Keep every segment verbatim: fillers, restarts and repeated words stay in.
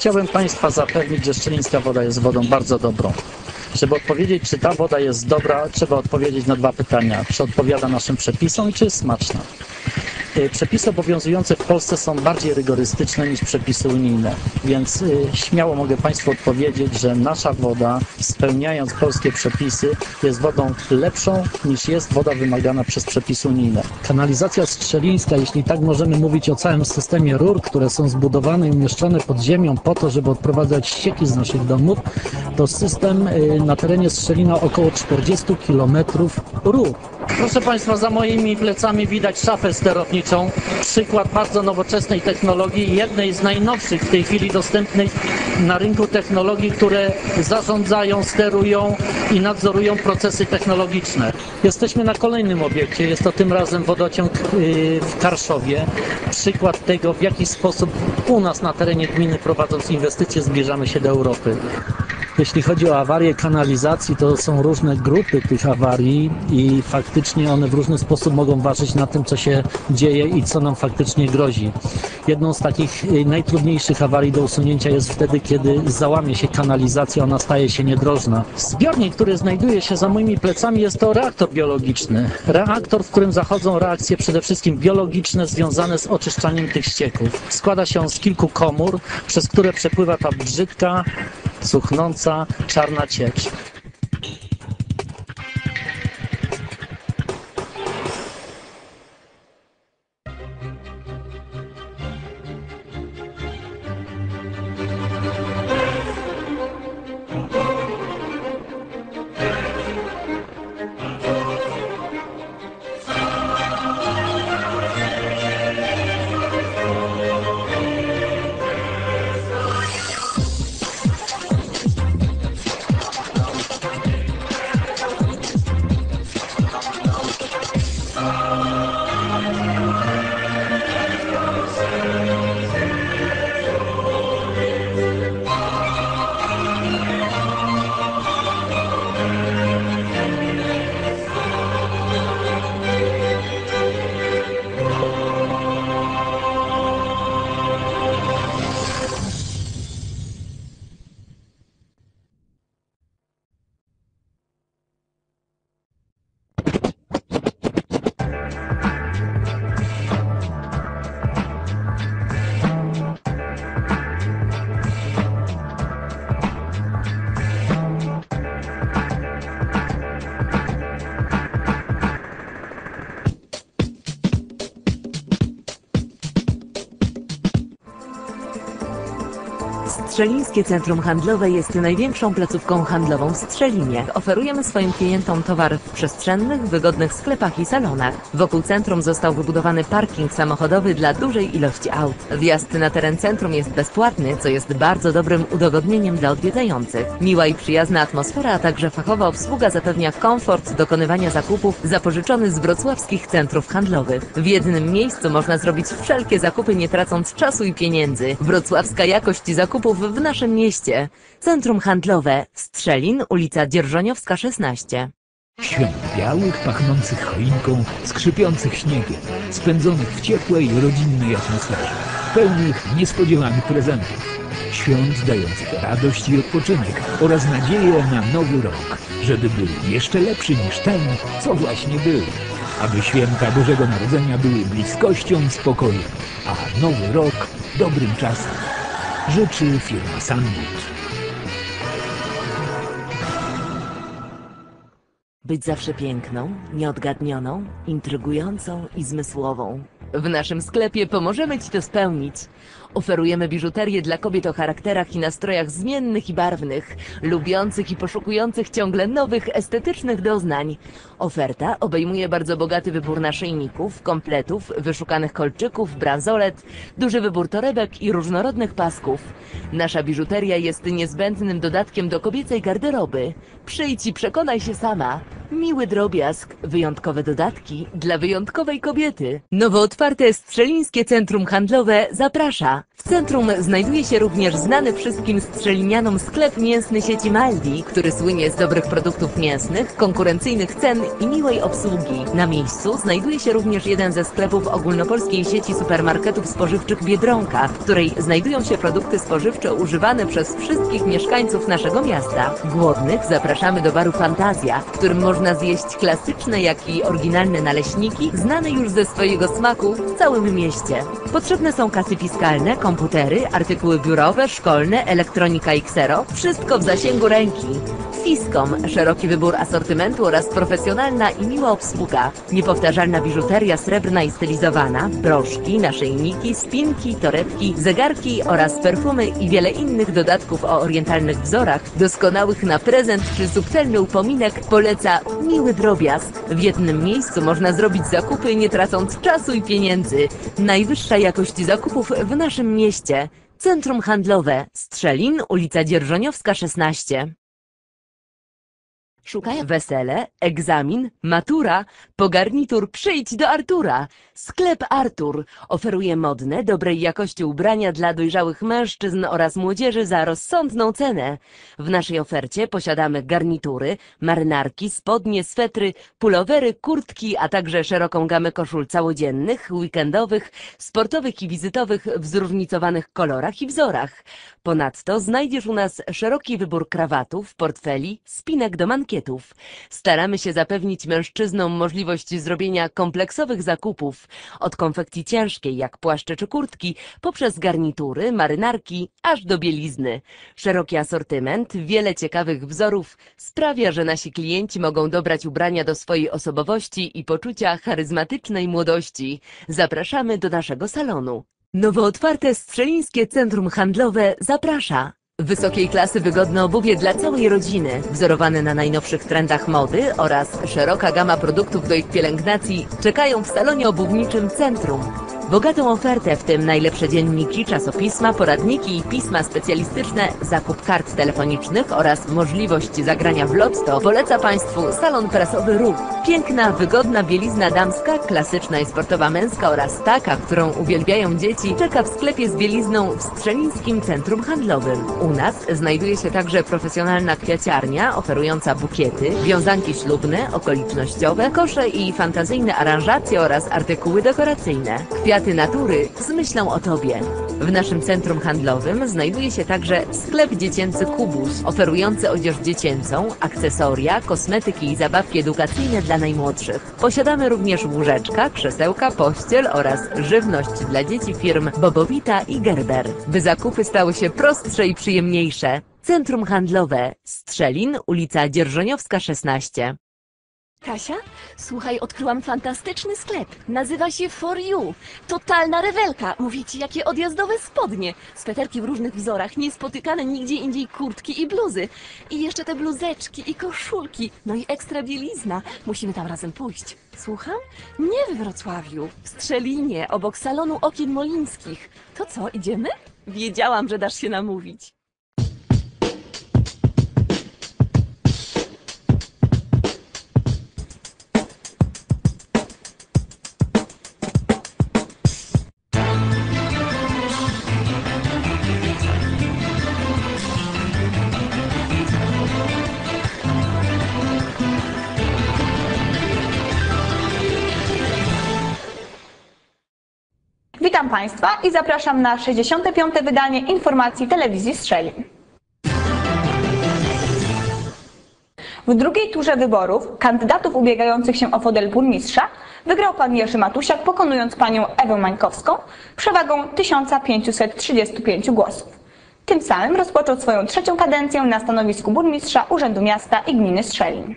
chciałem Państwa zapewnić, że szczelińska woda jest wodą bardzo dobrą. Żeby odpowiedzieć, czy ta woda jest dobra, trzeba odpowiedzieć na dwa pytania. Czy odpowiada naszym przepisom i czy jest smaczna? Przepisy obowiązujące w Polsce są bardziej rygorystyczne niż przepisy unijne, więc śmiało mogę Państwu odpowiedzieć, że nasza woda, spełniając polskie przepisy, jest wodą lepszą niż jest woda wymagana przez przepisy unijne. Kanalizacja strzelińska, jeśli tak możemy mówić o całym systemie rur, które są zbudowane i umieszczone pod ziemią po to, żeby odprowadzać ścieki z naszych domów, to system na terenie Strzelina około czterdziestu kilometrów rur. Proszę Państwa, za moimi plecami widać szafę sterowniczą. Przykład bardzo nowoczesnej technologii, jednej z najnowszych w tej chwili dostępnej na rynku technologii, które zarządzają, sterują i nadzorują procesy technologiczne. Jesteśmy na kolejnym obiekcie, jest to tym razem wodociąg w Karszowie. Przykład tego, w jaki sposób u nas na terenie gminy, prowadząc inwestycje, zbliżamy się do Europy. Jeśli chodzi o awarię kanalizacji, to są różne grupy tych awarii i faktycznie one w różny sposób mogą ważyć na tym, co się dzieje i co nam faktycznie grozi. Jedną z takich najtrudniejszych awarii do usunięcia jest wtedy, kiedy załamie się kanalizacja, ona staje się niedrożna. Zbiornik, który znajduje się za moimi plecami, jest to reaktor biologiczny. Reaktor, w którym zachodzą reakcje przede wszystkim biologiczne związane z oczyszczaniem tych ścieków. Składa się on z kilku komór, przez które przepływa ta brzydka, cuchnąca, czarna ciecz. Strzelińskie Centrum Handlowe jest największą placówką handlową w Strzelinie. Oferujemy swoim klientom towar w przestrzennych, wygodnych sklepach i salonach. Wokół centrum został wybudowany parking samochodowy dla dużej ilości aut. Wjazd na teren centrum jest bezpłatny, co jest bardzo dobrym udogodnieniem dla odwiedzających. Miła i przyjazna atmosfera, a także fachowa obsługa zapewnia komfort dokonywania zakupów zapożyczony z wrocławskich centrów handlowych. W jednym miejscu można zrobić wszelkie zakupy, nie tracąc czasu i pieniędzy. Wrocławska jakość zakupów w naszym mieście. Centrum Handlowe Strzelin, ulica Dzierżoniowska szesnaście. Świąt białych, pachnących choinką, skrzypiących śniegiem, spędzonych w ciepłej, rodzinnej atmosferze, pełnych niespodziewanych prezentów. Świąt dających radość i odpoczynek oraz nadzieję na nowy rok, żeby był jeszcze lepszy niż ten, co właśnie był. Aby święta Bożego Narodzenia były bliskością i spokojem, a nowy rok dobrym czasem. Życzy firma Sunwood. Być zawsze piękną, nieodgadnioną, intrygującą i zmysłową. W naszym sklepie pomożemy Ci to spełnić. Oferujemy biżuterię dla kobiet o charakterach i nastrojach zmiennych i barwnych, lubiących i poszukujących ciągle nowych, estetycznych doznań. Oferta obejmuje bardzo bogaty wybór naszyjników, kompletów, wyszukanych kolczyków, bransolet, duży wybór torebek i różnorodnych pasków. Nasza biżuteria jest niezbędnym dodatkiem do kobiecej garderoby. Przyjdź i przekonaj się sama. Miły drobiazg, wyjątkowe dodatki dla wyjątkowej kobiety. Nowo otwarte Strzelińskie Centrum Handlowe zaprasza. W centrum znajduje się również znany wszystkim strzelinianom sklep mięsny sieci Maldi, który słynie z dobrych produktów mięsnych, konkurencyjnych cen i miłej obsługi. Na miejscu znajduje się również jeden ze sklepów ogólnopolskiej sieci supermarketów spożywczych Biedronka, w której znajdują się produkty spożywcze używane przez wszystkich mieszkańców naszego miasta. Głodnych zapraszamy do baru Fantazja, w którym można zjeść klasyczne, jak i oryginalne naleśniki, znane już ze swojego smaku w całym mieście. Potrzebne są kasy fiskalne, komputery, artykuły biurowe, szkolne, elektronika i ksero. Wszystko w zasięgu ręki. Fiskom, szeroki wybór asortymentu oraz profesjonalna i miła obsługa. Niepowtarzalna biżuteria srebrna i stylizowana, broszki, naszyjniki, spinki, torebki, zegarki oraz perfumy i wiele innych dodatków o orientalnych wzorach, doskonałych na prezent czy subtelny upominek, poleca miły drobiazg. W jednym miejscu można zrobić zakupy, nie tracąc czasu i pieniędzy. Najwyższa jakość zakupów w naszym mieście. Centrum handlowe Strzelin, ulica Dzierżoniowska szesnaście. Szukaj wesele, egzamin, matura, po garnitur przyjdź do Artura. Sklep Artur oferuje modne, dobrej jakości ubrania dla dojrzałych mężczyzn oraz młodzieży za rozsądną cenę. W naszej ofercie posiadamy garnitury, marynarki, spodnie, swetry, pulowery, kurtki, a także szeroką gamę koszul całodziennych, weekendowych, sportowych i wizytowych w zróżnicowanych kolorach i wzorach. Ponadto znajdziesz u nas szeroki wybór krawatów, portfeli, spinek do mankietów. Staramy się zapewnić mężczyznom możliwość zrobienia kompleksowych zakupów, od konfekcji ciężkiej jak płaszcze czy kurtki, poprzez garnitury, marynarki, aż do bielizny. Szeroki asortyment, wiele ciekawych wzorów sprawia, że nasi klienci mogą dobrać ubrania do swojej osobowości i poczucia charyzmatycznej młodości. Zapraszamy do naszego salonu. Nowo otwarte Strzelińskie Centrum Handlowe zaprasza. Wysokiej klasy wygodne obuwie dla całej rodziny, wzorowane na najnowszych trendach mody oraz szeroka gama produktów do ich pielęgnacji czekają w salonie obuwniczym Centrum. Bogatą ofertę, w tym najlepsze dzienniki, czasopisma, poradniki i pisma specjalistyczne, zakup kart telefonicznych oraz możliwość zagrania w lotto poleca Państwu salon prasowy Ruch. Piękna, wygodna bielizna damska, klasyczna i sportowa męska oraz taka, którą uwielbiają dzieci, czeka w sklepie z bielizną w Strzelińskim Centrum Handlowym. U nas znajduje się także profesjonalna kwiaciarnia oferująca bukiety, wiązanki ślubne, okolicznościowe, kosze i fantazyjne aranżacje oraz artykuły dekoracyjne. Kwiaty natury z myślą o Tobie. W naszym centrum handlowym znajduje się także sklep dziecięcy Kubus, oferujący odzież dziecięcą, akcesoria, kosmetyki i zabawki edukacyjne dla najmłodszych. Posiadamy również łóżeczka, krzesełka, pościel oraz żywność dla dzieci firm Bobowita i Gerber. By zakupy stały się prostsze i przyjemniejsze. Centrum handlowe Strzelin, ulica Dzierżoniowska szesnaście. Kasia, słuchaj, odkryłam fantastyczny sklep. Nazywa się For You. Totalna rewelka. Mówię ci, jakie odjazdowe spodnie. Sweterki w różnych wzorach, niespotykane nigdzie indziej kurtki i bluzy. I jeszcze te bluzeczki i koszulki. No i ekstra bielizna. Musimy tam razem pójść. Słucham? Nie w Wrocławiu. W Strzelinie, obok salonu okien molińskich. To co, idziemy? Wiedziałam, że dasz się namówić. Witam Państwa i zapraszam na sześćdziesiąte piąte wydanie informacji telewizji Strzelin. W drugiej turze wyborów kandydatów ubiegających się o fotel burmistrza wygrał pan Jerzy Matusiak, pokonując panią Ewę Mańkowską przewagą tysiąc pięćset trzydzieści pięć głosów. Tym samym rozpoczął swoją trzecią kadencję na stanowisku burmistrza Urzędu Miasta i Gminy Strzelin.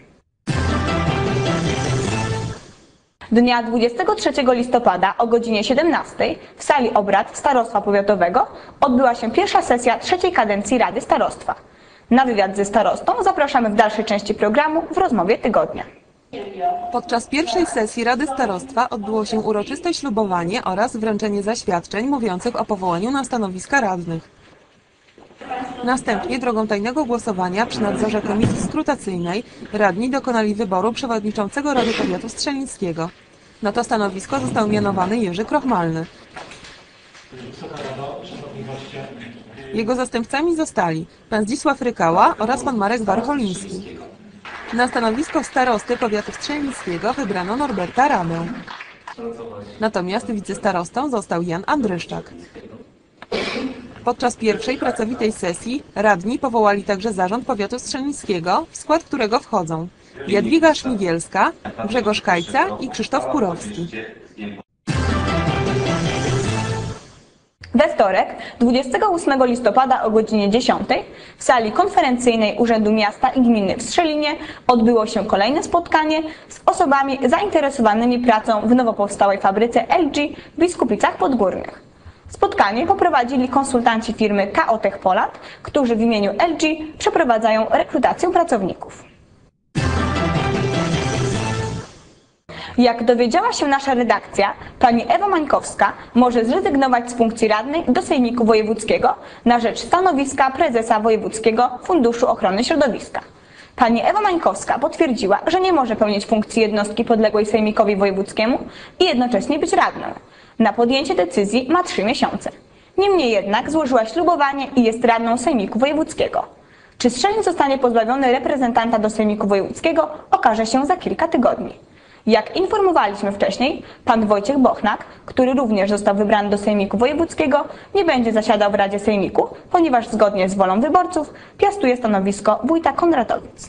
Dnia dwudziestego trzeciego listopada o godzinie siedemnastej w sali obrad Starostwa Powiatowego odbyła się pierwsza sesja trzeciej kadencji Rady Starostwa. Na wywiad ze starostą zapraszamy w dalszej części programu w rozmowie tygodnia. Podczas pierwszej sesji Rady Starostwa odbyło się uroczyste ślubowanie oraz wręczenie zaświadczeń mówiących o powołaniu na stanowiska radnych. Następnie drogą tajnego głosowania przy nadzorze komisji skrutacyjnej radni dokonali wyboru przewodniczącego Rady Powiatu Strzelińskiego. Na to stanowisko został mianowany Jerzy Krochmalny. Jego zastępcami zostali pan Zdzisław Rykała oraz pan Marek Warcholiński. Na stanowisko starosty powiatu strzelnickiego wybrano Norberta Radę. Natomiast wicestarostą został Jan Andryszczak. Podczas pierwszej pracowitej sesji radni powołali także zarząd powiatu strzelnickiego, w skład którego wchodzą Jadwiga Szmigielska, Grzegorz Kajca i Krzysztof Kurowski. We wtorek, dwudziestego ósmego listopada o godzinie dziesiątej w sali konferencyjnej Urzędu Miasta i Gminy w Strzelinie odbyło się kolejne spotkanie z osobami zainteresowanymi pracą w nowo powstałej fabryce L G w Biskupicach Podgórnych. Spotkanie poprowadzili konsultanci firmy K O Tech Poland, którzy w imieniu L G przeprowadzają rekrutację pracowników. Jak dowiedziała się nasza redakcja, pani Ewa Mańkowska może zrezygnować z funkcji radnej do Sejmiku Wojewódzkiego na rzecz stanowiska prezesa Wojewódzkiego Funduszu Ochrony Środowiska. Pani Ewa Mańkowska potwierdziła, że nie może pełnić funkcji jednostki podległej Sejmikowi Wojewódzkiemu i jednocześnie być radną. Na podjęcie decyzji ma trzy miesiące. Niemniej jednak złożyła ślubowanie i jest radną Sejmiku Wojewódzkiego. Czy Strzelin zostanie pozbawiony reprezentanta do Sejmiku Wojewódzkiego, okaże się za kilka tygodni. Jak informowaliśmy wcześniej, pan Wojciech Bochnak, który również został wybrany do Sejmiku Wojewódzkiego, nie będzie zasiadał w Radzie Sejmiku, ponieważ zgodnie z wolą wyborców piastuje stanowisko wójta Konratowic.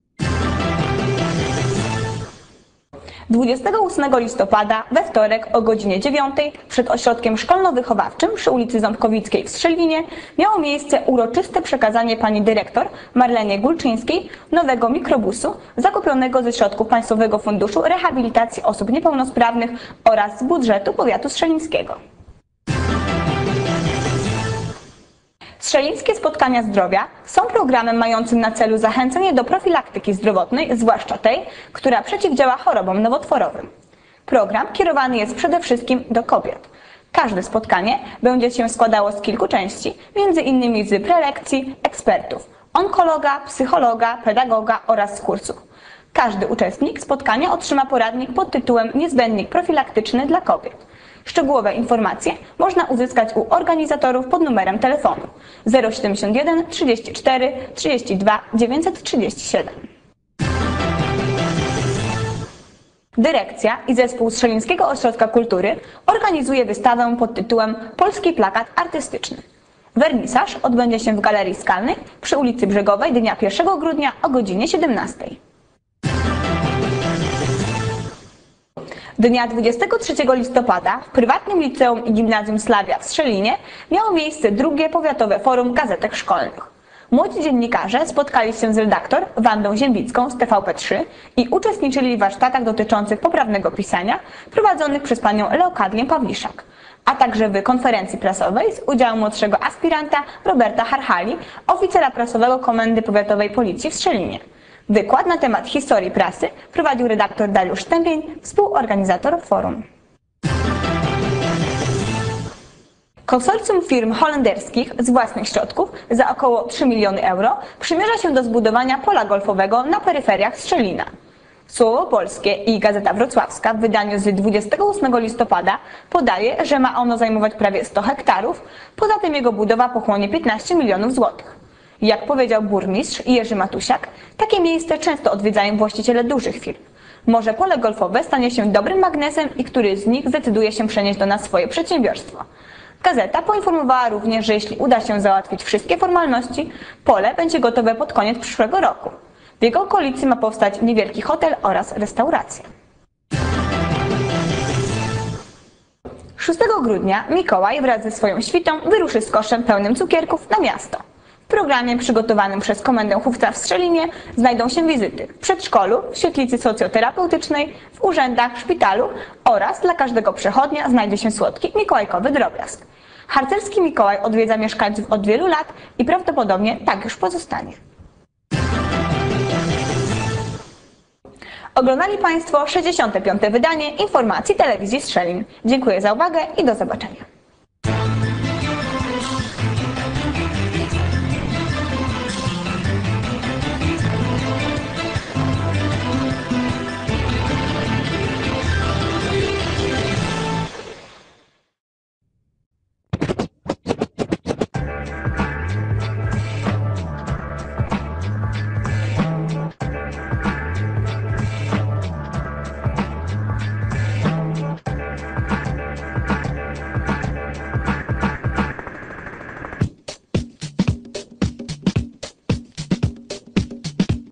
dwudziestego ósmego listopada we wtorek o godzinie dziewiątej przed ośrodkiem szkolno-wychowawczym przy ulicy Ząbkowickiej w Strzelinie miało miejsce uroczyste przekazanie pani dyrektor Marlenie Gulczyńskiej nowego mikrobusu zakupionego ze środków Państwowego Funduszu Rehabilitacji Osób Niepełnosprawnych oraz z budżetu powiatu strzelińskiego. Strzelińskie Spotkania Zdrowia są programem mającym na celu zachęcenie do profilaktyki zdrowotnej, zwłaszcza tej, która przeciwdziała chorobom nowotworowym. Program kierowany jest przede wszystkim do kobiet. Każde spotkanie będzie się składało z kilku części, między innymi z prelekcji ekspertów, onkologa, psychologa, pedagoga oraz z kursu. Każdy uczestnik spotkania otrzyma poradnik pod tytułem Niezbędnik profilaktyczny dla kobiet. Szczegółowe informacje można uzyskać u organizatorów pod numerem telefonu zero siedemdziesiąt jeden trzydzieści cztery trzydzieści dwa dziewięćset trzydzieści siedem. Dyrekcja i zespół Strzelińskiego Ośrodka Kultury organizuje wystawę pod tytułem Polski Plakat Artystyczny. Wernisaż odbędzie się w Galerii Skalnej przy ulicy Brzegowej dnia pierwszego grudnia o godzinie siedemnastej. Dnia dwudziestego trzeciego listopada w prywatnym liceum i gimnazjum Sławia w Strzelinie miało miejsce drugie powiatowe forum gazetek szkolnych. Młodzi dziennikarze spotkali się z redaktor Wandą Ziębicką z T V P trzy i uczestniczyli w warsztatach dotyczących poprawnego pisania prowadzonych przez panią Leokadię Pawliszak, a także w konferencji prasowej z udziałem młodszego aspiranta Roberta Harhali, oficera prasowego Komendy Powiatowej Policji w Strzelinie. Wykład na temat historii prasy prowadził redaktor Dariusz Stępień, współorganizator forum. Konsorcjum firm holenderskich z własnych środków za około trzy miliony euro przymierza się do zbudowania pola golfowego na peryferiach Strzelina. Słowo Polskie i Gazeta Wrocławska w wydaniu z dwudziestego ósmego listopada podaje, że ma ono zajmować prawie sto hektarów, poza tym jego budowa pochłonie piętnaście milionów złotych. Jak powiedział burmistrz Jerzy Matusiak, takie miejsce często odwiedzają właściciele dużych firm. Może pole golfowe stanie się dobrym magnesem i któryś z nich zdecyduje się przenieść do nas swoje przedsiębiorstwo. Gazeta poinformowała również, że jeśli uda się załatwić wszystkie formalności, pole będzie gotowe pod koniec przyszłego roku. W jego okolicy ma powstać niewielki hotel oraz restauracja. szóstego grudnia Mikołaj wraz ze swoją świtą wyruszy z koszem pełnym cukierków na miasto. W programie przygotowanym przez Komendę Chówca w Strzelinie znajdą się wizyty w przedszkolu, w świetlicy socjoterapeutycznej, w urzędach, w szpitalu oraz dla każdego przechodnia znajdzie się słodki mikołajkowy drobiazg. Harcerski Mikołaj odwiedza mieszkańców od wielu lat i prawdopodobnie tak już pozostanie. Oglądali Państwo sześćdziesiąte piąte wydanie informacji telewizji Strzelin. Dziękuję za uwagę i do zobaczenia.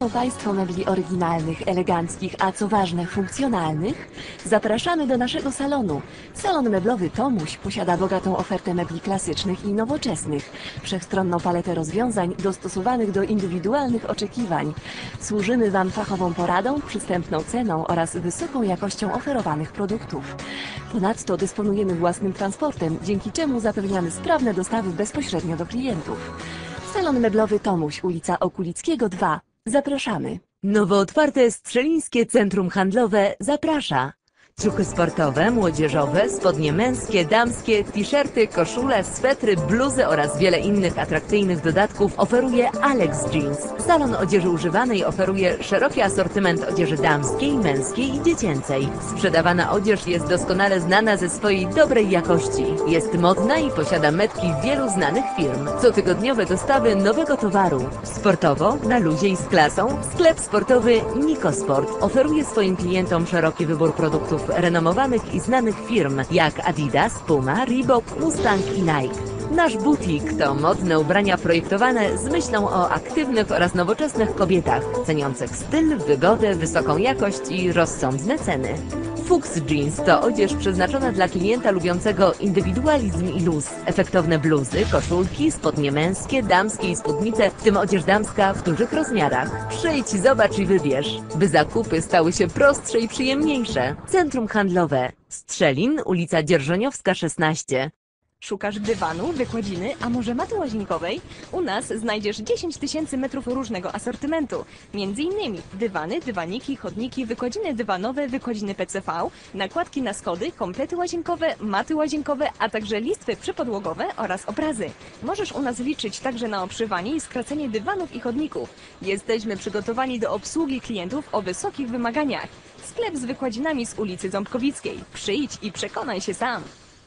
po Państwo mebli oryginalnych, eleganckich, a co ważne, funkcjonalnych, zapraszamy do naszego salonu. Salon meblowy Tomuś posiada bogatą ofertę mebli klasycznych i nowoczesnych, wszechstronną paletę rozwiązań dostosowanych do indywidualnych oczekiwań. Służymy Wam fachową poradą, przystępną ceną oraz wysoką jakością oferowanych produktów. Ponadto dysponujemy własnym transportem, dzięki czemu zapewniamy sprawne dostawy bezpośrednio do klientów. Salon meblowy Tomuś, ulica Okulickiego dwa. Zapraszamy. Nowo otwarte Strzelińskie Centrum Handlowe zaprasza. Ciuchy sportowe, młodzieżowe, spodnie męskie, damskie, t-shirty, koszule, swetry, bluzy oraz wiele innych atrakcyjnych dodatków oferuje Alex Jeans. Salon odzieży używanej oferuje szeroki asortyment odzieży damskiej, męskiej i dziecięcej. Sprzedawana odzież jest doskonale znana ze swojej dobrej jakości. Jest modna i posiada metki wielu znanych firm. Cotygodniowe dostawy nowego towaru. Sportowo, na luzie i z klasą, sklep sportowy Nikosport oferuje swoim klientom szeroki wybór produktów renomowanych i znanych firm jak Adidas, Puma, Reebok, Mustang i Nike. Nasz butik to modne ubrania projektowane z myślą o aktywnych oraz nowoczesnych kobietach, ceniących styl, wygodę, wysoką jakość i rozsądne ceny. Fuchs Jeans to odzież przeznaczona dla klienta lubiącego indywidualizm i luz. Efektowne bluzy, koszulki, spodnie męskie, damskie i spódnice, w tym odzież damska w dużych rozmiarach. Przyjdź, zobacz i wybierz, by zakupy stały się prostsze i przyjemniejsze. Centrum handlowe Strzelin, ulica Dzierżoniowska szesnaście. Szukasz dywanu, wykładziny, a może maty łazienkowej? U nas znajdziesz dziesięć tysięcy metrów różnego asortymentu. Między innymi dywany, dywaniki, chodniki, wykładziny dywanowe, wykładziny P C V, nakładki na schody, komplety łazienkowe, maty łazienkowe, a także listwy przypodłogowe oraz obrazy. Możesz u nas liczyć także na obszywanie i skracenie dywanów i chodników. Jesteśmy przygotowani do obsługi klientów o wysokich wymaganiach. Sklep z wykładzinami z ulicy Ząbkowickiej. Przyjdź i przekonaj się sam.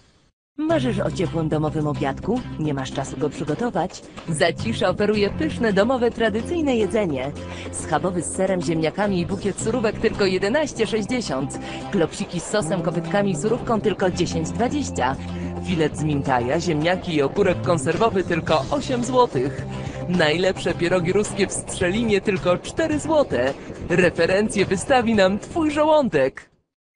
Marzysz o ciepłym domowym obiadku? Nie masz czasu go przygotować? Zacisza oferuje pyszne, domowe, tradycyjne jedzenie. Schabowy z serem, ziemniakami i bukiet surówek tylko jedenaście sześćdziesiąt. Klopsiki z sosem, kopytkami i surówką tylko dziesięć dwadzieścia. Filet z mintaja, ziemniaki i ogórek konserwowy tylko osiem złotych. Najlepsze pierogi ruskie w Strzelinie tylko cztery złote. Referencje wystawi nam Twój żołądek.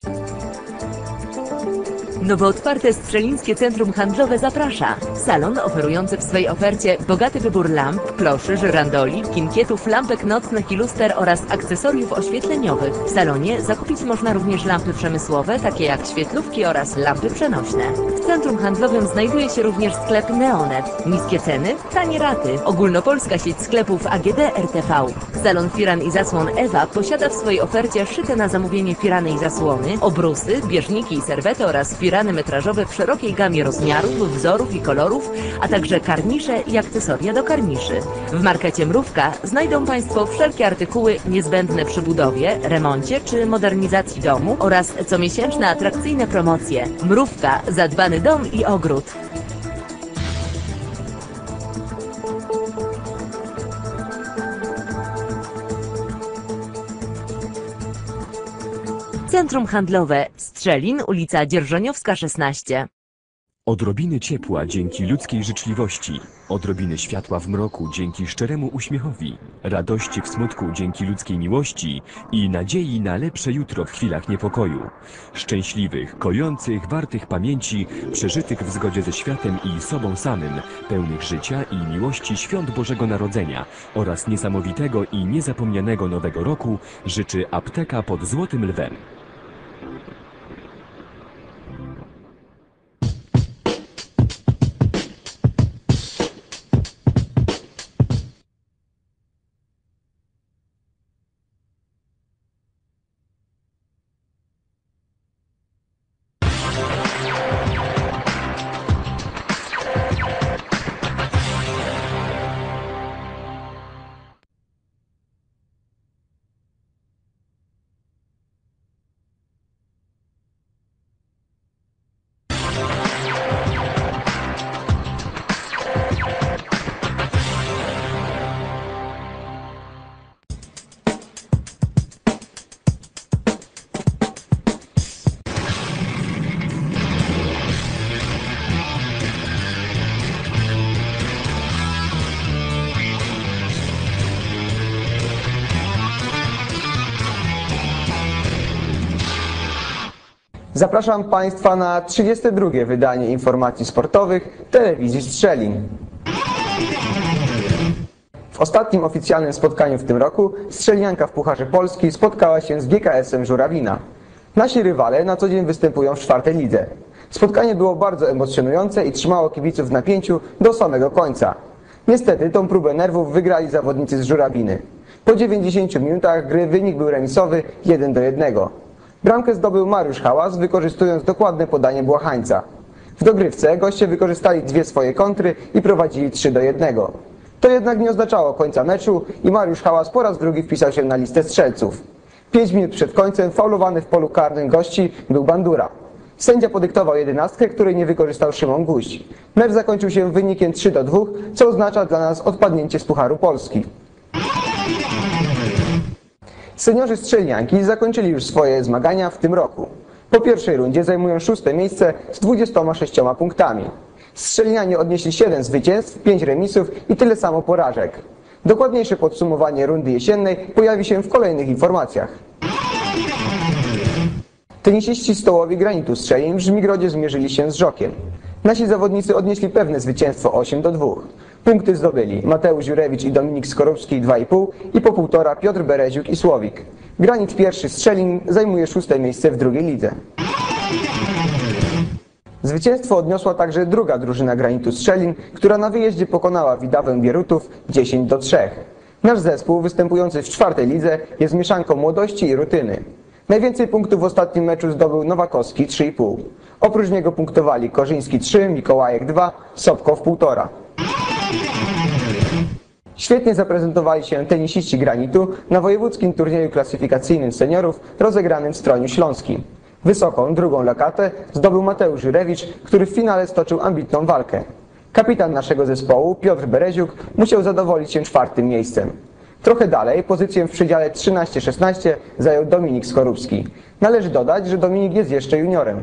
Nowo otwarte Strzelińskie Centrum Handlowe zaprasza. Salon oferujący w swej ofercie bogaty wybór lamp, kloszy, żyrandoli, kinkietów, lampek nocnych i luster oraz akcesoriów oświetleniowych. W salonie zakupić można również lampy przemysłowe, takie jak świetlówki oraz lampy przenośne. W centrum handlowym znajduje się również sklep Neonet. Niskie ceny, tanie raty. Ogólnopolska sieć sklepów A G D R T V. Salon Firan i Zasłon Ewa posiada w swojej ofercie szyte na zamówienie firany i zasłony, obrusy, bieżniki i serwety oraz firany metrażowe w szerokiej gamie rozmiarów, wzorów i kolorów, a także karnisze i akcesoria do karniszy. W markecie Mrówka znajdą Państwo wszelkie artykuły niezbędne przy budowie, remoncie czy modernizacji domu oraz comiesięczne atrakcyjne promocje. Mrówka, zadbany dom i ogród. Centrum handlowe Strzelin, ulica Dzierżoniowska szesnaście. Odrobiny ciepła dzięki ludzkiej życzliwości, odrobiny światła w mroku dzięki szczeremu uśmiechowi, radości w smutku dzięki ludzkiej miłości i nadziei na lepsze jutro w chwilach niepokoju. Szczęśliwych, kojących, wartych pamięci, przeżytych w zgodzie ze światem i sobą samym, pełnych życia i miłości świąt Bożego Narodzenia oraz niesamowitego i niezapomnianego Nowego Roku życzy Apteka pod Złotym Lwem. Zapraszam Państwa na trzydzieste drugie wydanie informacji sportowych Telewizji Strzelin. W ostatnim oficjalnym spotkaniu w tym roku strzelnianka w Pucharze Polski spotkała się z G K S-em Żurawina. Nasi rywale na co dzień występują w czwartej lidze. Spotkanie było bardzo emocjonujące i trzymało kibiców w napięciu do samego końca. Niestety tą próbę nerwów wygrali zawodnicy z Żurawiny. Po dziewięćdziesięciu minutach gry wynik był remisowy jeden do jednego. Bramkę zdobył Mariusz Hałas, wykorzystując dokładne podanie Błachańca. W dogrywce goście wykorzystali dwie swoje kontry i prowadzili trzy do jednego. To jednak nie oznaczało końca meczu i Mariusz Hałas po raz drugi wpisał się na listę strzelców. Pięć minut przed końcem faulowany w polu karnym gości był Bandura. Sędzia podyktował jedenastkę, której nie wykorzystał Szymon Guść. Mecz zakończył się wynikiem trzy do dwóch, co oznacza dla nas odpadnięcie z Pucharu Polski. Seniorzy strzelnianki zakończyli już swoje zmagania w tym roku. Po pierwszej rundzie zajmują szóste miejsce z dwudziestoma sześcioma punktami. Strzelnianie odnieśli siedem zwycięstw, pięć remisów i tyle samo porażek. Dokładniejsze podsumowanie rundy jesiennej pojawi się w kolejnych informacjach. Tenisiści stołowi Granitu Strzelin w Żmigrodzie zmierzyli się z Żokiem. Nasi zawodnicy odnieśli pewne zwycięstwo osiem do dwóch. Punkty zdobyli Mateusz Jurewicz i Dominik Skorupski dwa i pół i po półtora Piotr Bereziuk i Słowik. Granit pierwszy Strzelin zajmuje szóste miejsce w drugiej lidze. Zwycięstwo odniosła także druga drużyna Granitu Strzelin, która na wyjeździe pokonała Widawę Bierutów dziesięć do trzech. Nasz zespół występujący w czwartej lidze jest mieszanką młodości i rutyny. Najwięcej punktów w ostatnim meczu zdobył Nowakowski trzy i pół. Oprócz niego punktowali Korzyński trzy, Mikołajek dwa, Sobkow półtora. Świetnie zaprezentowali się tenisiści Granitu na wojewódzkim turnieju klasyfikacyjnym seniorów rozegranym w Stroniu Śląskim. Wysoką, drugą lokatę zdobył Mateusz Jurewicz, który w finale stoczył ambitną walkę. Kapitan naszego zespołu, Piotr Bereziuk, musiał zadowolić się czwartym miejscem. Trochę dalej pozycję w przedziale trzynaście szesnaście zajął Dominik Skorupski. Należy dodać, że Dominik jest jeszcze juniorem.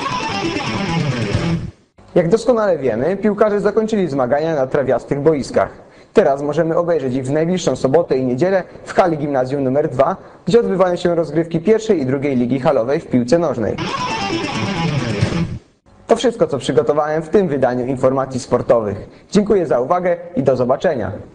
Jak doskonale wiemy, piłkarze zakończyli zmagania na trawiastych boiskach. Teraz możemy obejrzeć ich w najbliższą sobotę i niedzielę w hali gimnazjum numer dwa, gdzie odbywają się rozgrywki pierwszej i drugiej ligi halowej w piłce nożnej. To wszystko, co przygotowałem w tym wydaniu informacji sportowych. Dziękuję za uwagę i do zobaczenia.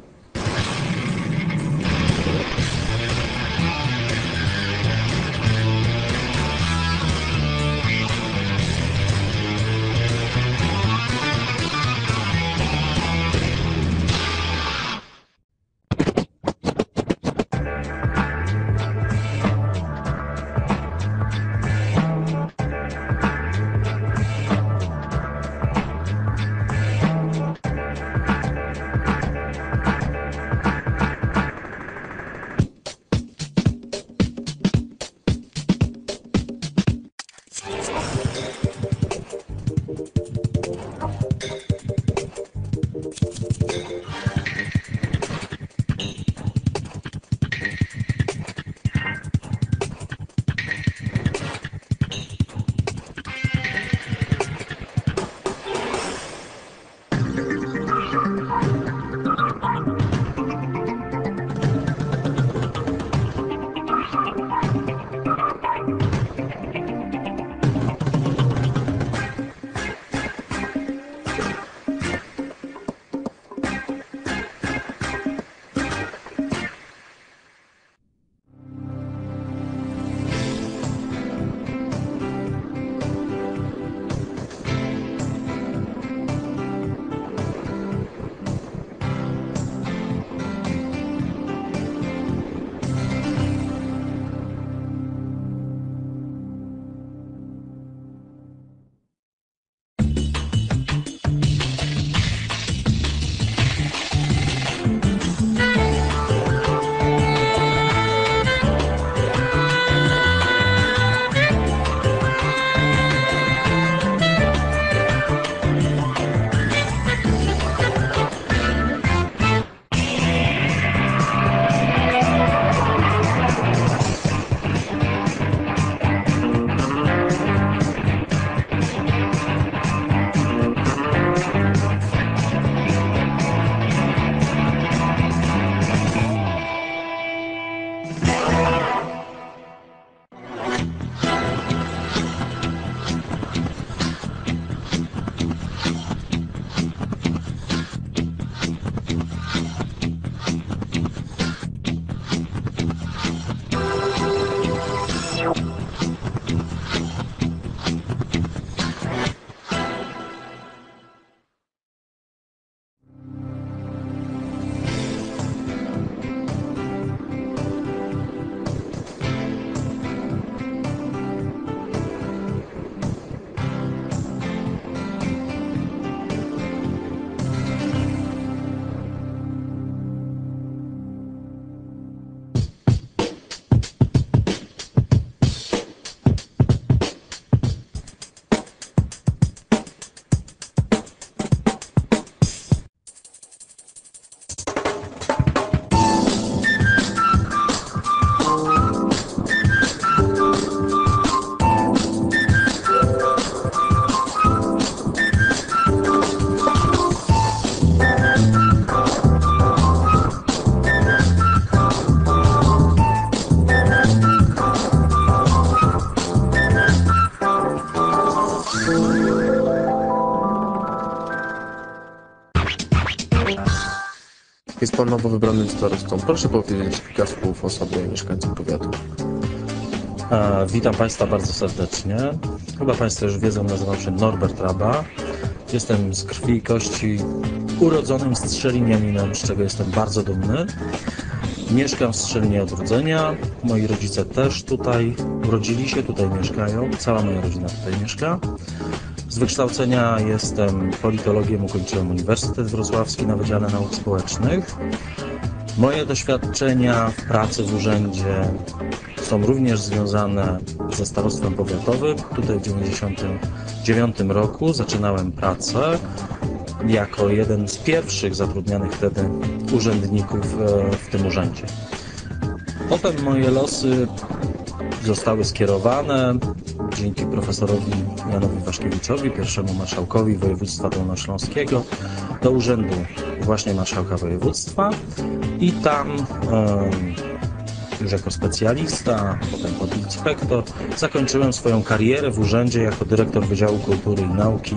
Jest Pan nowo wybranym starostą. Proszę powiedzieć kilka słów o sobie mieszkańcom powiatu. E, witam Państwa bardzo serdecznie. Chyba Państwo już wiedzą, nazywam się Norbert Raba. Jestem z krwi i kości urodzonym strzelinianinem, z czego jestem bardzo dumny. Mieszkam w Strzelinie od urodzenia. Moi rodzice też tutaj urodzili się, tutaj mieszkają. Cała moja rodzina tutaj mieszka. Z wykształcenia jestem politologiem, ukończyłem Uniwersytet Wrocławski na Wydziale Nauk Społecznych. Moje doświadczenia w pracy w urzędzie są również związane ze starostwem powiatowym. Tutaj w tysiąc dziewięćset dziewięćdziesiątym dziewiątym roku zaczynałem pracę jako jeden z pierwszych zatrudnianych wtedy urzędników w tym urzędzie. Potem moje losy zostały skierowane dzięki profesorowi Janowi Waszkiewiczowi, pierwszemu marszałkowi województwa dolnośląskiego, do urzędu właśnie marszałka województwa i tam już jako specjalista, potem podinspektor, zakończyłem swoją karierę w urzędzie jako dyrektor Wydziału Kultury i Nauki.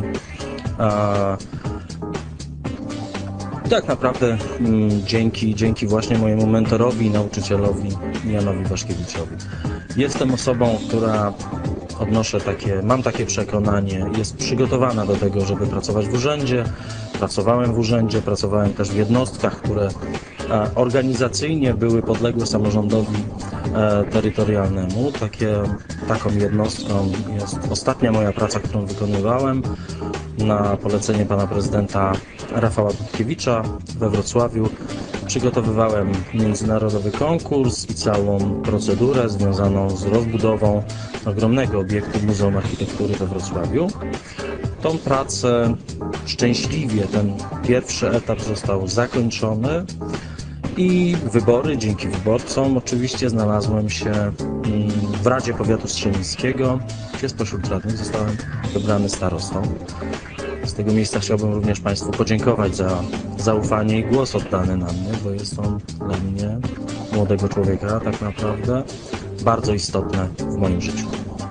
Tak naprawdę dzięki, dzięki właśnie mojemu mentorowi i nauczycielowi Janowi Waszkiewiczowi. Jestem osobą, która odnoszę takie, mam takie przekonanie, jest przygotowana do tego, żeby pracować w urzędzie. Pracowałem w urzędzie, pracowałem też w jednostkach, które organizacyjnie były podległe samorządowi terytorialnemu. Takie, taką jednostką jest ostatnia moja praca, którą wykonywałem na polecenie pana prezydenta Rafała Dudkiewicza we Wrocławiu. Przygotowywałem międzynarodowy konkurs i całą procedurę związaną z rozbudową ogromnego obiektu Muzeum Architektury we Wrocławiu. Tą pracę szczęśliwie, ten pierwszy etap został zakończony i wybory, dzięki wyborcom oczywiście znalazłem się w Radzie Powiatu Strzelińskiego, gdzie spośród radnych zostałem wybrany starostą. Z tego miejsca chciałbym również Państwu podziękować za zaufanie i głos oddany na mnie, bo jest on dla mnie, młodego człowieka, tak naprawdę bardzo istotne w moim życiu.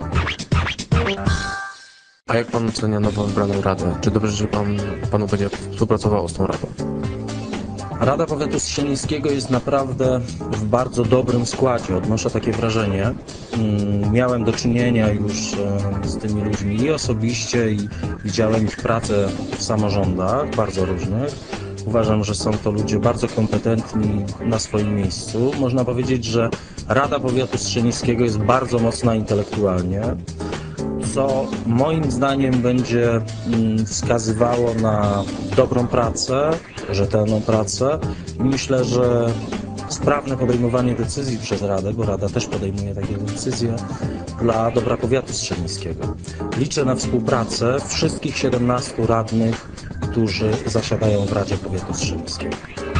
A jak Pan ocenia nowo wybraną Radę? Czy dobrze, że Pan, Panu będzie współpracowało z tą Radą? Rada Powiatu Strzelińskiego jest naprawdę w bardzo dobrym składzie, odnoszę takie wrażenie. Miałem do czynienia już z tymi ludźmi i osobiście, i widziałem ich pracę w samorządach bardzo różnych. Uważam, że są to ludzie bardzo kompetentni na swoim miejscu. Można powiedzieć, że Rada Powiatu Strzelińskiego jest bardzo mocna intelektualnie, co moim zdaniem będzie wskazywało na dobrą pracę, rzetelną pracę i myślę, że sprawne podejmowanie decyzji przez Radę, bo Rada też podejmuje takie decyzje dla dobra powiatu strzelińskiego. Liczę na współpracę wszystkich siedemnastu radnych, którzy zasiadają w Radzie Powiatu Strzelińskiego.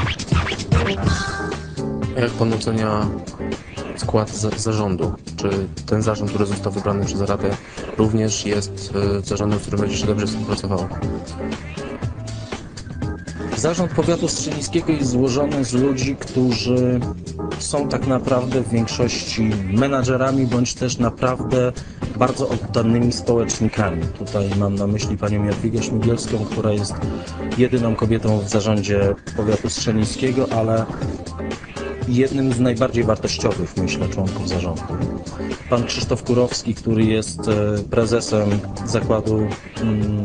A jak Pan ocenia skład za zarządu? Czy ten zarząd, który został wybrany przez Radę, również jest zarządem, z którym będzie się dobrze współpracowało? Zarząd Powiatu Strzelińskiego jest złożony z ludzi, którzy są tak naprawdę w większości menadżerami, bądź też naprawdę bardzo oddanymi społecznikami. Tutaj mam na myśli panią Jadwigę Śmigielską, która jest jedyną kobietą w zarządzie Powiatu Strzelińskiego, ale jednym z najbardziej wartościowych, myślę, członków zarządu. Pan Krzysztof Kurowski, który jest prezesem zakładu mm,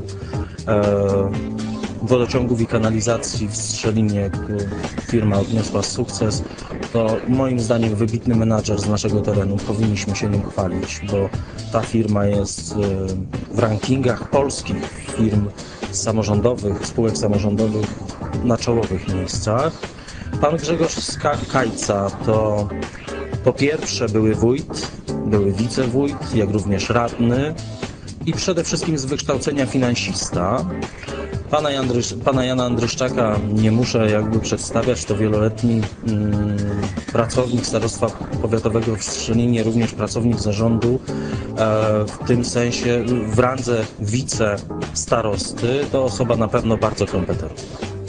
e, wodociągów i kanalizacji w Strzelinie, którą firma odniosła sukces, to moim zdaniem wybitny menadżer z naszego terenu. Powinniśmy się nim chwalić, bo ta firma jest w rankingach polskich firm samorządowych, spółek samorządowych na czołowych miejscach. Pan Grzegorz Kajca to po pierwsze były wójt, były wicewójt, jak również radny i przede wszystkim z wykształcenia finansista. Pana, Jandrysz, pana Jana Andryszczaka nie muszę jakby przedstawiać, to wieloletni mm, pracownik Starostwa Powiatowego w Strzelinie, również pracownik zarządu, e, w tym sensie w randze wicestarosty, to osoba na pewno bardzo kompetentna.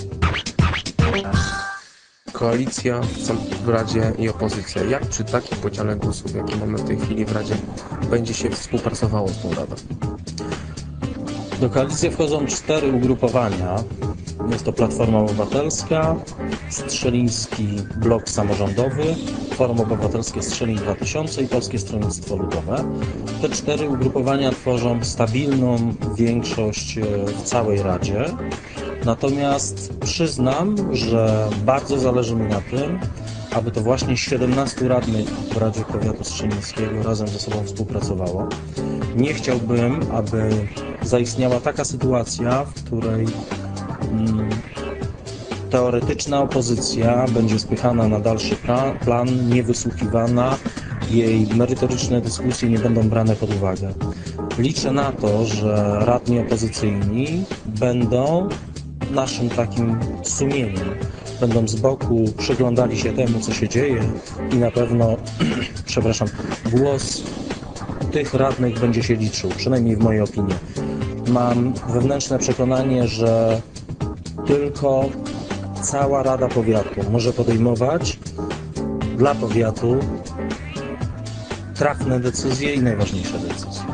Koalicja w Radzie i opozycja. Jak przy takim podziale głosów, jaki mamy w tej chwili w Radzie, będzie się współpracowało z tą Radą? Do koalicji wchodzą cztery ugrupowania. Jest to Platforma Obywatelska, Strzeliński Blok Samorządowy, Forum Obywatelskie Strzelin dwa tysiące i Polskie Stronnictwo Ludowe. Te cztery ugrupowania tworzą stabilną większość w całej Radzie. Natomiast przyznam, że bardzo zależy mi na tym, aby to właśnie siedemnastu radnych w Radzie Powiatu Strzelińskiego razem ze sobą współpracowało. Nie chciałbym, aby zaistniała taka sytuacja, w której mm, teoretyczna opozycja będzie spychana na dalszy plan, niewysłuchiwana, jej merytoryczne dyskusje nie będą brane pod uwagę. Liczę na to, że radni opozycyjni będą naszym takim sumieniem, będą z boku przyglądali się temu, co się dzieje i na pewno, przepraszam, głos tych radnych będzie się liczył, przynajmniej w mojej opinii. Mam wewnętrzne przekonanie, że tylko cała Rada Powiatu może podejmować dla powiatu trafne decyzje i najważniejsze decyzje.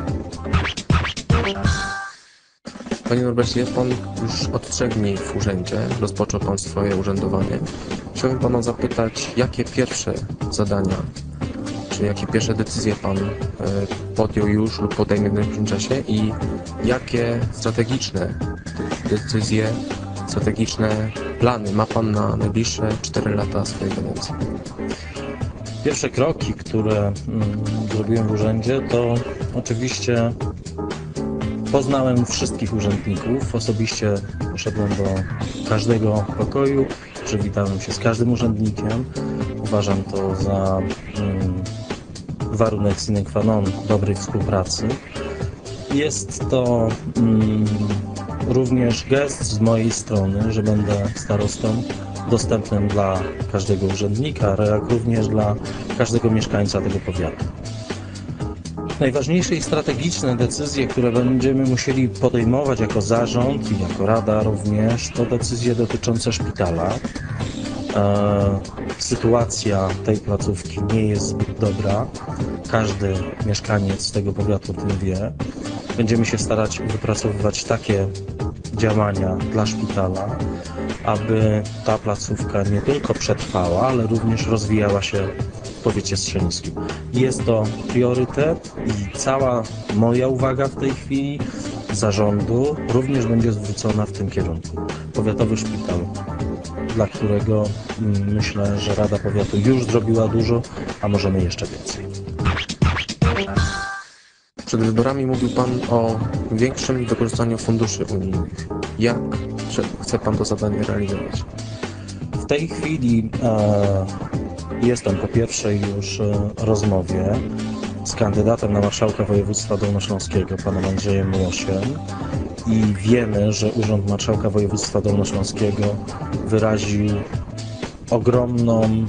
Panie Norbercie, jest Pan już od trzech dni w urzędzie, rozpoczął Pan swoje urzędowanie. Chciałbym Pana zapytać, jakie pierwsze zadania, czy jakie pierwsze decyzje Pan y, podjął już lub podejmie w najbliższym czasie i jakie strategiczne decyzje, strategiczne plany ma Pan na najbliższe cztery lata swojej kadencji? Pierwsze kroki, które mm, zrobiłem w urzędzie, to oczywiście poznałem wszystkich urzędników, osobiście poszedłem do każdego pokoju, przywitałem się z każdym urzędnikiem. Uważam to za mm, warunek sine qua non dobrej współpracy. Jest to mm, również gest z mojej strony, że będę starostą dostępnym dla każdego urzędnika, ale jak również dla każdego mieszkańca tego powiatu. Najważniejsze i strategiczne decyzje, które będziemy musieli podejmować jako zarząd i jako rada również, to decyzje dotyczące szpitala. E, sytuacja tej placówki nie jest zbyt dobra. Każdy mieszkaniec tego powiatu o tym wie. Będziemy się starać wypracowywać takie działania dla szpitala, aby ta placówka nie tylko przetrwała, ale również rozwijała się w powiecie strzelińskim. Jest to priorytet i cała moja uwaga w tej chwili zarządu również będzie zwrócona w tym kierunku. Powiatowy szpital, dla którego mm, myślę, że Rada Powiatu już zrobiła dużo, a możemy jeszcze więcej. Przed wyborami mówił Pan o większym wykorzystaniu funduszy unijnych. Jak chce Pan to zadanie realizować? W tej chwili e, jestem po pierwszej już e, rozmowie z kandydatem na marszałka województwa dolnośląskiego, panem Andrzejem Łosiem, i wiemy, że Urząd Marszałka Województwa Dolnośląskiego wyraził ogromną e,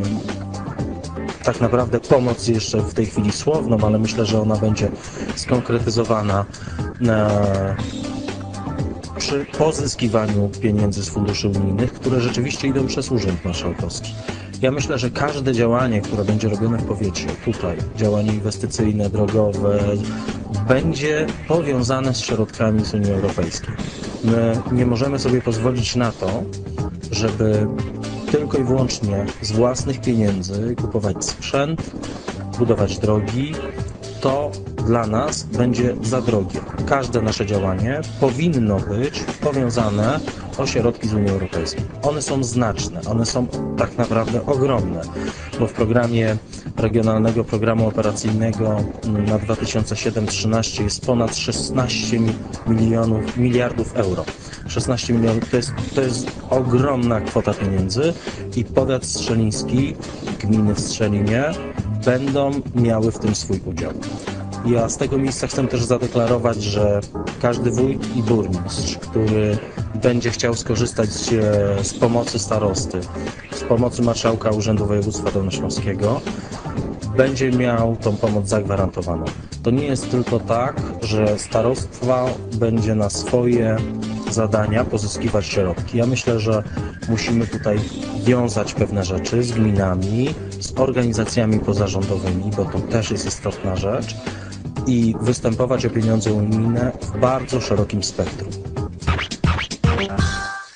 tak naprawdę pomoc jeszcze w tej chwili słowną, ale myślę, że ona będzie skonkretyzowana e, przy pozyskiwaniu pieniędzy z funduszy unijnych, które rzeczywiście idą przez Urząd Marszałkowski. Ja myślę, że każde działanie, które będzie robione w powiecie, tutaj, działanie inwestycyjne, drogowe, będzie powiązane z środkami z Unii Europejskiej. My nie możemy sobie pozwolić na to, żeby tylko i wyłącznie z własnych pieniędzy kupować sprzęt, budować drogi. To dla nas będzie za drogie. Każde nasze działanie powinno być powiązane o środki z Unii Europejskiej. One są znaczne, one są tak naprawdę ogromne, bo w programie Regionalnego Programu Operacyjnego na dwa tysiące siedem do dwa tysiące trzynaście jest ponad szesnaście milionów, miliardów euro. szesnaście milionów to jest, to jest ogromna kwota pieniędzy i powiat strzeliński, gminy w Strzelinie będą miały w tym swój udział. Ja z tego miejsca chcę też zadeklarować, że każdy wójt i burmistrz, który będzie chciał skorzystać z, z pomocy starosty, z pomocy marszałka Urzędu Województwa Dolnośląskiego, będzie miał tą pomoc zagwarantowaną. To nie jest tylko tak, że starostwa będzie na swoje zadania pozyskiwać środki. Ja myślę, że musimy tutaj wiązać pewne rzeczy z gminami, z organizacjami pozarządowymi, bo to też jest istotna rzecz, i występować o pieniądze unijne w bardzo szerokim spektrum.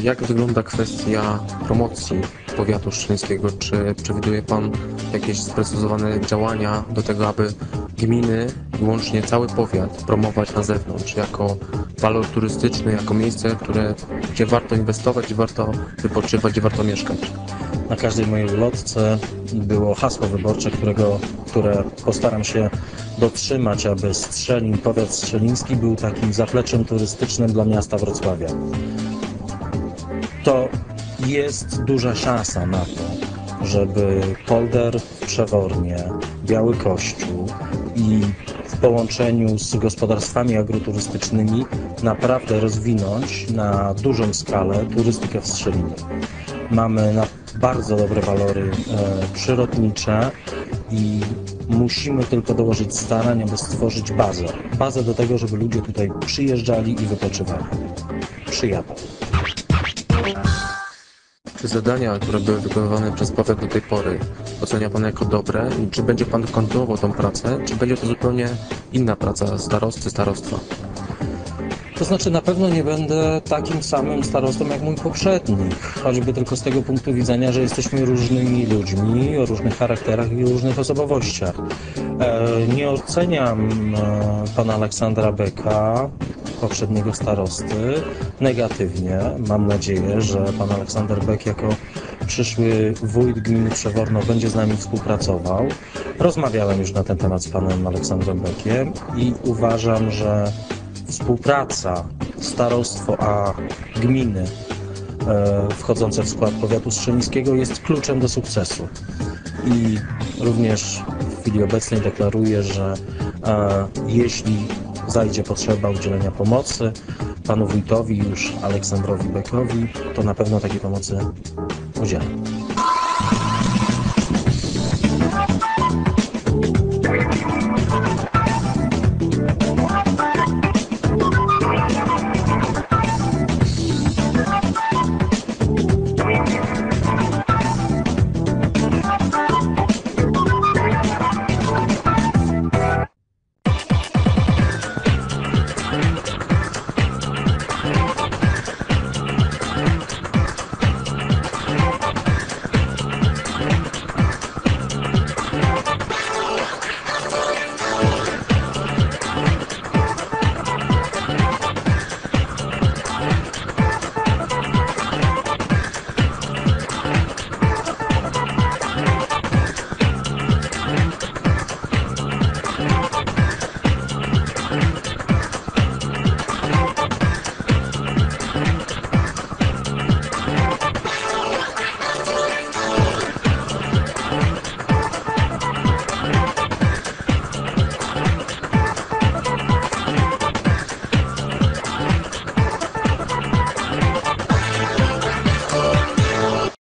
Jak wygląda kwestia promocji powiatu strzelnickiego? Czy przewiduje Pan jakieś sprecyzowane działania do tego, aby gminy i łącznie cały powiat promować na zewnątrz jako walor turystyczny, jako miejsce, które, gdzie warto inwestować, gdzie warto wypoczywać, gdzie warto mieszkać? Na każdej mojej ulotce było hasło wyborcze, którego, które postaram się dotrzymać, aby Strzelin, powiat strzeliński był takim zapleczem turystycznym dla miasta Wrocławia. To jest duża szansa na to, żeby polder w Przewornie, Biały Kościół i w połączeniu z gospodarstwami agroturystycznymi naprawdę rozwinąć na dużą skalę turystykę w Strzelinie. Mamy na bardzo dobre walory e, przyrodnicze i musimy tylko dołożyć starań, aby stworzyć bazę. Bazę do tego, żeby ludzie tutaj przyjeżdżali i wypoczywali. Przyjadą. Czy zadania, które były wykonywane przez powiat do tej pory, ocenia Pan jako dobre i czy będzie Pan kontynuował tą pracę, czy będzie to zupełnie inna praca starosty, starostwa? To znaczy na pewno nie będę takim samym starostą jak mój poprzednik, choćby tylko z tego punktu widzenia, że jesteśmy różnymi ludźmi o różnych charakterach i różnych osobowościach. E, nie oceniam e, pana Aleksandra Beka, poprzedniego starosty, negatywnie. Mam nadzieję, że pan Aleksander Bek jako przyszły wójt gminy Przeworno będzie z nami współpracował. Rozmawiałem już na ten temat z panem Aleksandrem Bekiem i uważam, że współpraca starostwo a gminy e, wchodzące w skład powiatu strzelińskiego jest kluczem do sukcesu. I również w chwili obecnej deklaruję, że e, jeśli zajdzie potrzeba udzielenia pomocy panu wójtowi już Aleksandrowi Bekowi, to na pewno takiej pomocy udzielę.